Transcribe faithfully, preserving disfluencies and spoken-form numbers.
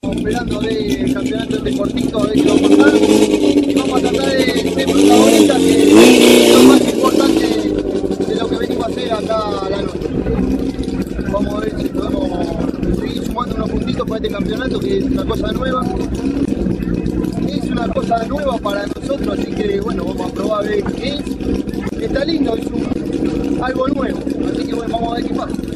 Esperando el campeonato de cortito, a ver qué va a pasar. Y vamos a tratar de ser protagonistas, que es lo más importante de lo que venimos a hacer acá a la noche. Vamos a ver si podemos seguir sumando unos puntitos para este campeonato, que es una cosa nueva. Es una cosa nueva para nosotros, así que bueno, vamos a probar a ver qué es. Está lindo, es un, algo nuevo, así que bueno, vamos a ver qué pasa.